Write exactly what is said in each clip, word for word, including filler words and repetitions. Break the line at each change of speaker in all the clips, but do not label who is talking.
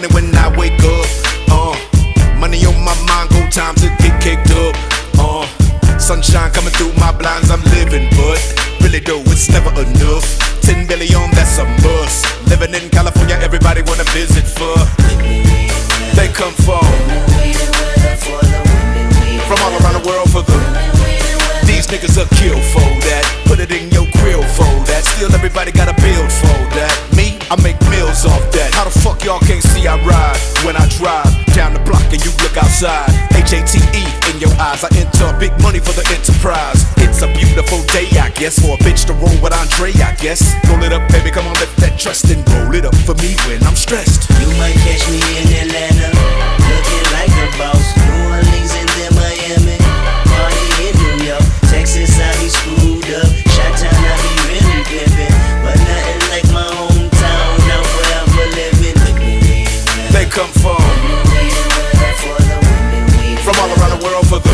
money when I wake up. Uh, money on my mind, go time to get kicked up. Uh, sunshine coming through my blinds, I'm living, but really though, it's never enough. Ten billion, that's a must. Living in California, everybody wanna visit for. They come from From all around the world for the. These niggas are kill for that. Put it in your grill for that. Still everybody gotta build for that. Me, I make meals off that. How the fuck y'all can't see I ride when I drive down the block and you look outside? H A T E in your eyes. I enter big money for the enterprise. It's a beautiful day, I guess, for a bitch to roll with Andre, I guess. Roll it up, baby, come on, lift that trust and roll it up for me when I'm stressed.
You might catch me in Atlanta, looking like a boss. New Orleans and then Miami, party in New York. Texas, I be screwed up. Chi-Town, I be really pimpin', but nothing like my hometown. Now forever living.
They come from From all around the world for the.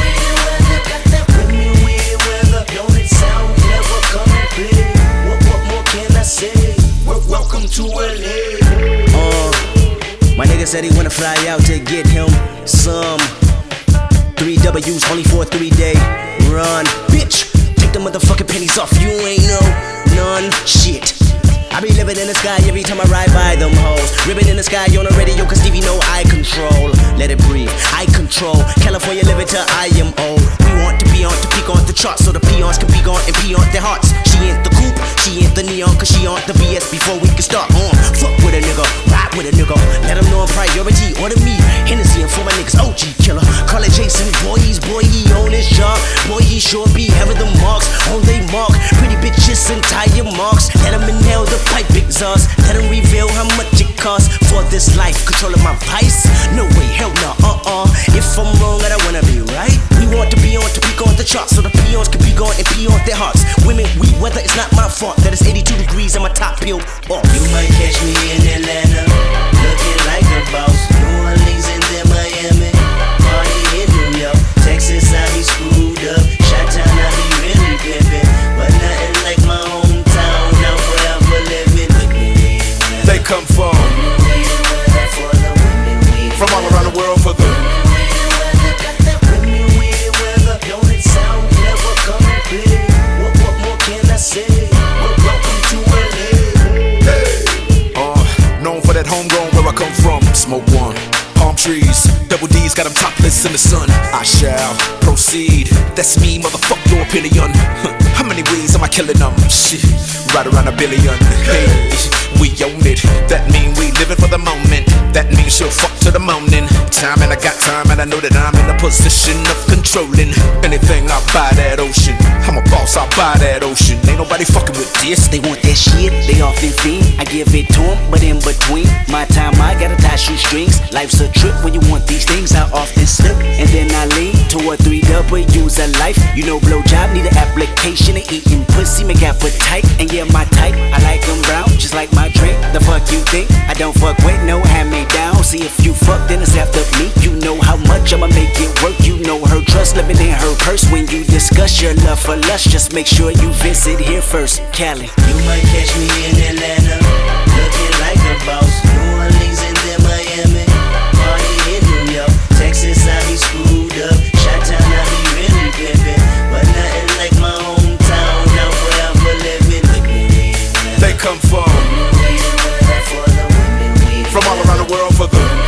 Welcome to L A.
Uh, my nigga said he wanna fly out to get him some three W's only for a three day run. Bitch, take the motherfucking pennies off. You ain't no none shit. I be living in the sky every time I ride by them hoes. Ribbon in the sky on the radio, cause Stevie know I control. Let it breathe, I control. California living till I am old. We want to be on to peak on the charts, so the peons can be gone and pee on their hearts. She ain't the coupe, she ain't the neon, cause she on the B S before we can start. On, uh, fuck with a nigga, ride with a nigga. Let them know I'm priority, order me Hennessy and for my niggas, O G killer. Call it Jason, boy, he's boy, he on his job. Boy, he sure be having the marks on they mark. Pretty bitches and tire marks. Let them inhale the pipe exhaust. Let them reveal how much it costs for this life. Controlling my vice? No way, hell no, uh-uh. If I'm wrong, I don't wanna be right. We want to be on to peak on the charts, so the peons can be gone and pee on their hearts. Women, we weather, it's not my fault that it's eighty-two degrees and my top peeled off. You might catch me in Atlanta, looking like a boss. New Orleans and then Miami, party in New York. Texas, I be screwed up. Chi-Town, I be really pimpin', but nothing like my hometown. Now forever living.
They come from From all around the world for the. That homegrown where I come from, smoke one, palm trees, double D's got them topless in the sun. I shall proceed, that's me, motherfuck your opinion. How many ways am I killing them? Shit, right around a billion. Hey, we own it, that mean we living for the moment. That means she'll fuck to the morning. Time and I got time and I know that I'm in a position of controlling anything. I buy that ocean, I'm a boss, I buy that ocean. Ain't nobody fucking with this.
They want that shit, they often fiend. I give it to them, but in between my time I gotta tie shoestrings. Life's a trip when you want these things. I often slip and then I lean toward three W's of life. You know blowjob need an application of eating pussy make appetite. And yeah, my type, I like them brown, just like my drink. The fuck you think? I don't fuck with no hand-me-down. See if you fuck then it's after me. You know how much I'ma make it work. You know her trust living in her purse. When you discuss your love for lust, just make sure you visit here first. Cali, you might catch me in Atlanta, looking like a boss. New Orleans and then Miami, party in New York. Texas, I be screwed up. Chi-Town, I be really pimpin', but nothing like my hometown. Now forever living.
They come from From all around the world for the.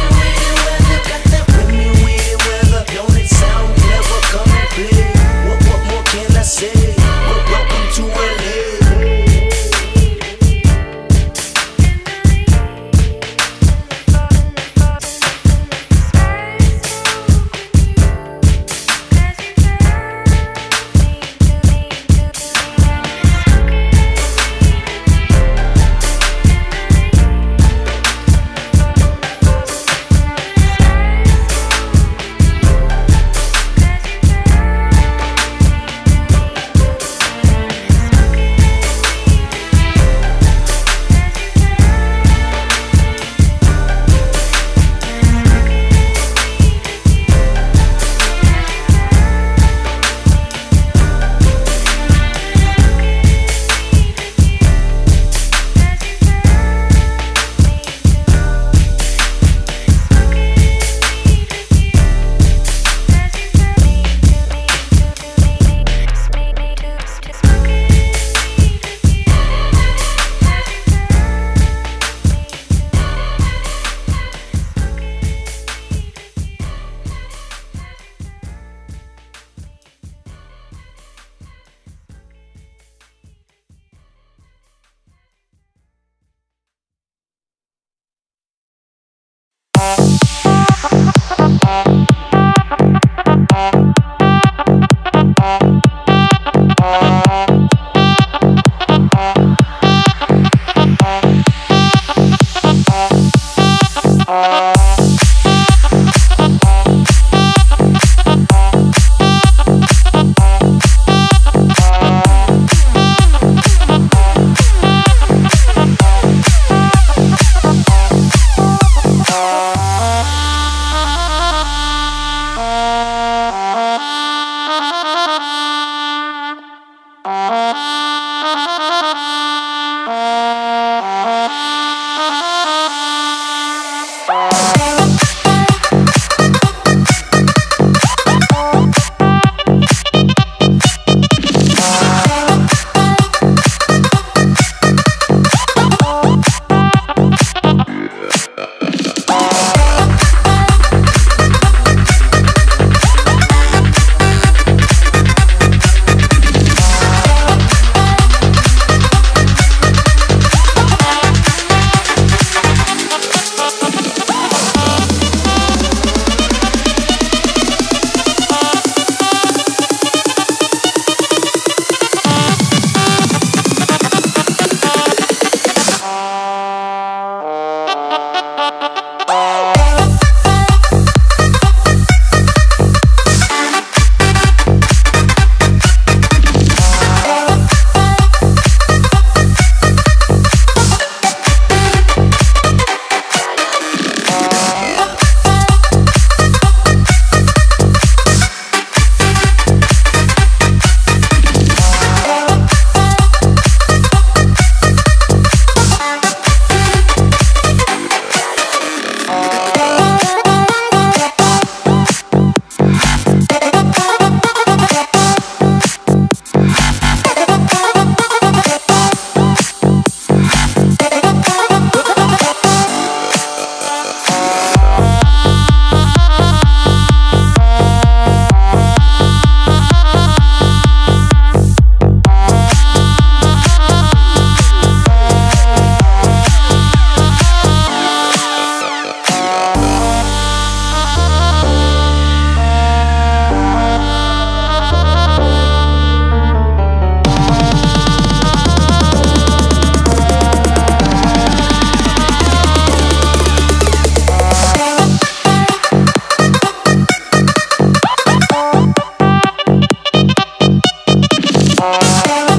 Bye.